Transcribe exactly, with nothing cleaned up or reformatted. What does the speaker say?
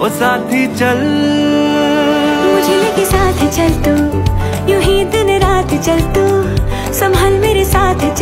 ओ साथी चल, मुझे लेके साथ चल तू, यूं ही दिन रात चल तू, संभल मेरे साथ चल।